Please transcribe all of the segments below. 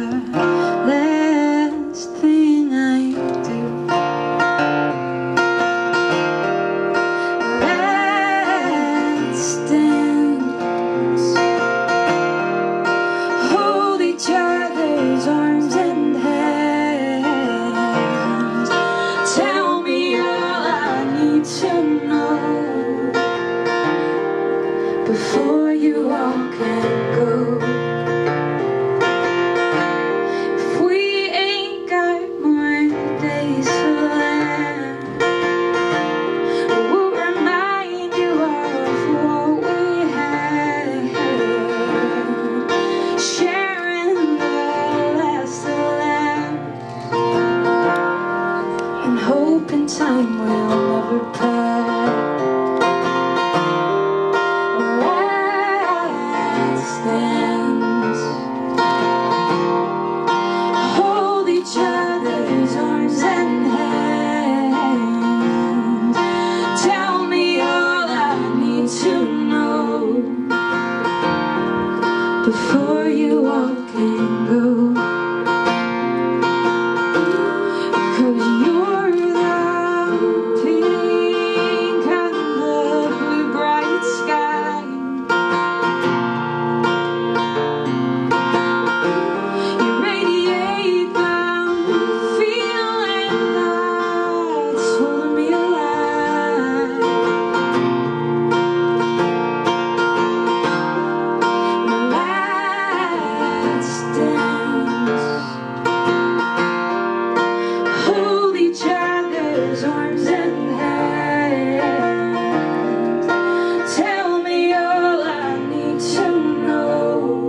last thing I do. Let's dance, hold each other's arms and hands. Tell me all I need to know before you walk and go. If we ain't got more days left, we'll remind you of what we had, sharing the last laughs and hoping time will never pass. Hold each other's arms and hands. Tell me all I need to know before you walk and go. 'Cause you're the pink on the blue bright sky. Arms and hands. Tell me all I need to know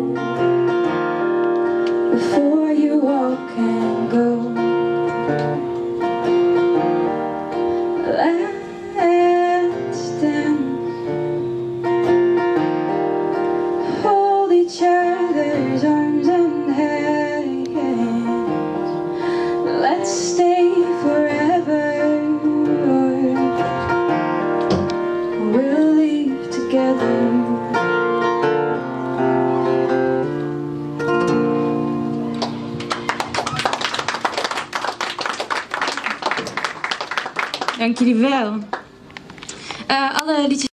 before you walk and go. Let's dance, hold each other's arms and hands. Let's stay forever. We'll leave together. Dank jullie wel. Alle liedjes